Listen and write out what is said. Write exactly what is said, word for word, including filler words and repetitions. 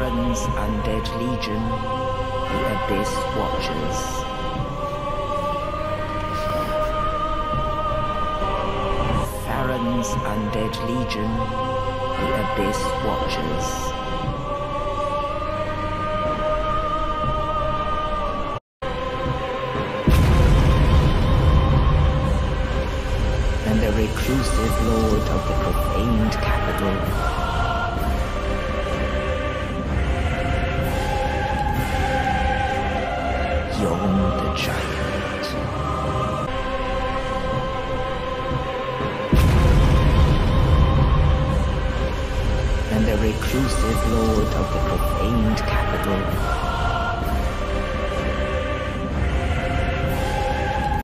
Farron's undead legion, the Abyss Watchers. Farron's undead legion, the Abyss Watchers. And the reclusive lord of the profaned capital. Yone the Giant. And the reclusive lord of the profaned capital.